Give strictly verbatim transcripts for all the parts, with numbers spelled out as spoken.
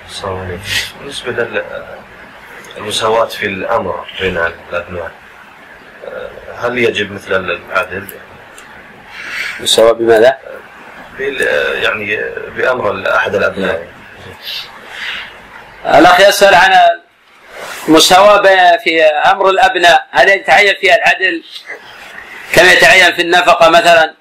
السلام عليكم. بالنسبة للمساواة في الأمر بين الأبناء، هل يجب مثل العدل؟ مساواة بماذا؟ يعني بأمر أحد الأبناء. الأخ يسأل عن المساواة في أمر الأبناء، هل يتعين فيها العدل كما يتعين في النفقة مثلا؟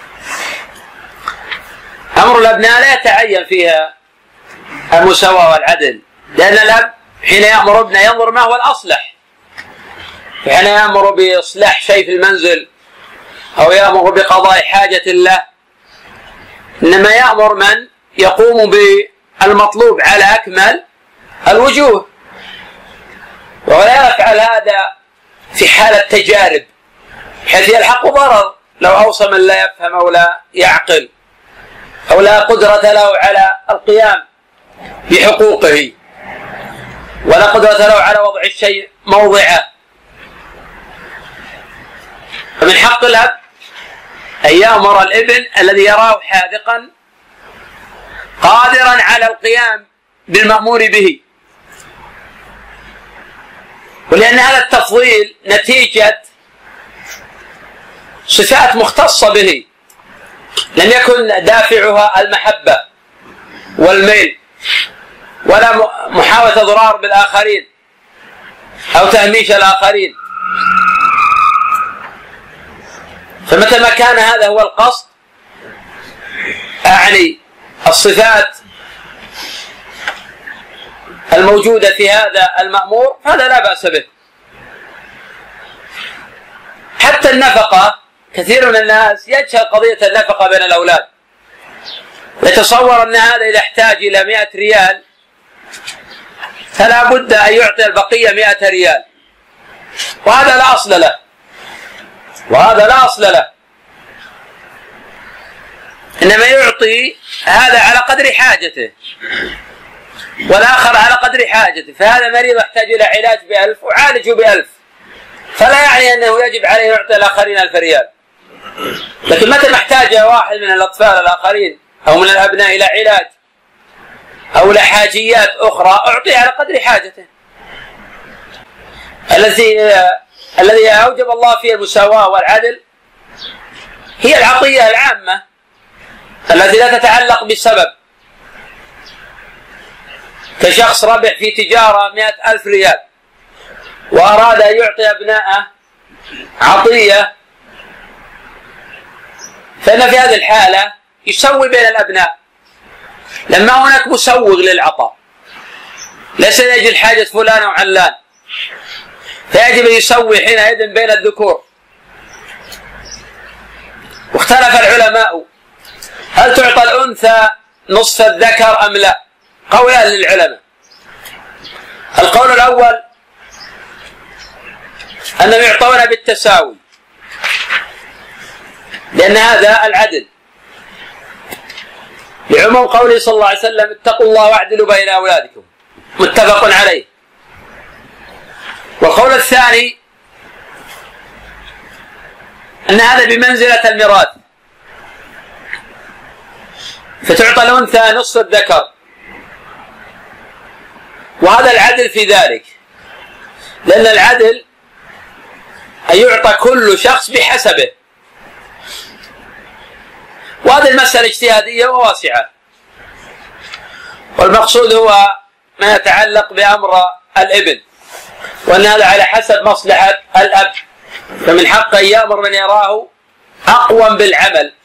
أمر الأبناء لا يتعين فيها المساواة والعدل، لأن الأب حين يأمر ابنه ينظر ما هو الأصلح، حين يأمر بإصلاح شيء في المنزل أو يأمر بقضاء حاجة له، إنما يأمر من يقوم بالمطلوب على أكمل الوجوه، ولا يفعل هذا في حالة تجارب حيث يلحق ضرر لو أوصى من لا يفهم أو لا يعقل أو لا قدرة له على القيام بحقوقه ولا قدرة له على وضع الشيء موضعه. فمن حق الأب أن يأمر الابن الذي يراه حاذقا قادرا على القيام بالمأمور به، ولأن هذا التفضيل نتيجة صفات مختصة به لم يكن دافعها المحبة والميل ولا محاولة ضرار بالآخرين أو تهميش الآخرين. فمتى ما كان هذا هو القصد، أعني الصفات الموجودة في هذا المأمور، فهذا لا بأس به. حتى النفقة، كثير من الناس يجهل قضية النفقة بين الأولاد، يتصور أن هذا إذا احتاج إلى مئة ريال فلا بد أن يعطي البقية مئة ريال، وهذا لا أصل له وهذا لا أصل له إنما يعطي هذا على قدر حاجته والآخر على قدر حاجته. فهذا مريض يحتاج إلى علاج بألف وعالجه بألف، فلا يعني أنه يجب عليه يعطي الآخرين ألف ريال. لكن متى ما احتاج واحد من الأطفال الآخرين أو من الأبناء إلى علاج أو إلى حاجيات أخرى أعطيه على قدر حاجته. الذي الذي أوجب الله فيه المساواة والعدل هي العطية العامة التي لا تتعلق بالسبب، كشخص ربح في تجارة مئة ألف ريال وأراد أن يعطي أبناءه عطية، فإن في هذه الحالة يسوي بين الأبناء، لما هناك مسوغ للعطاء ليس يجد حاجة فلان وعلان، فيجب أن يسوي حينئذ بين الذكور. واختلف العلماء هل تعطى الأنثى نصف الذكر أم لا؟ قولان للعلماء. القول الأول أنهم يعطون بالتساوي، لأن هذا العدل، لعموم قوله صلى الله عليه وسلم اتقوا الله واعدلوا بين أولادكم، متفق عليه. والقول الثاني أن هذا بمنزلة الميراث، فتعطى الأنثى نصف الذكر، وهذا العدل في ذلك، لأن العدل أن يعطى كل شخص بحسبه، وهذه المسألة اجتهادية وواسعة، والمقصود هو ما يتعلق بأمر الابن، وأن هذا على حسب مصلحة الأب، فمن حقه أن يأمر من يراه أقوم بالعمل